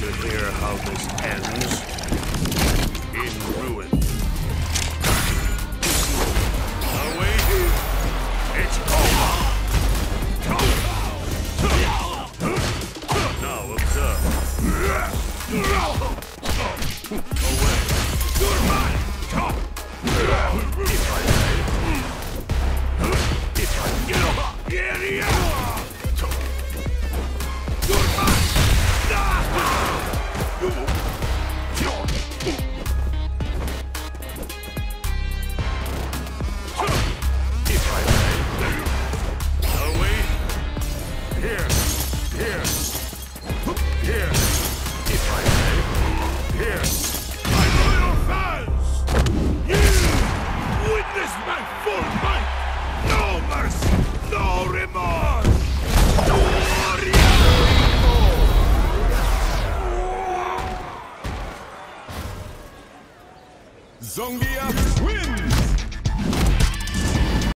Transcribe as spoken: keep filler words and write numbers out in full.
to hear how this ends? In ruin. Away. It's over. Now observe. Away. You're mine. If I may. If I get up. Get here. You're mine. If I may. Away. Here. Here. Here. If I may. Here. My loyal fans! You witness my full might! No mercy! No remorse! Zongia wins!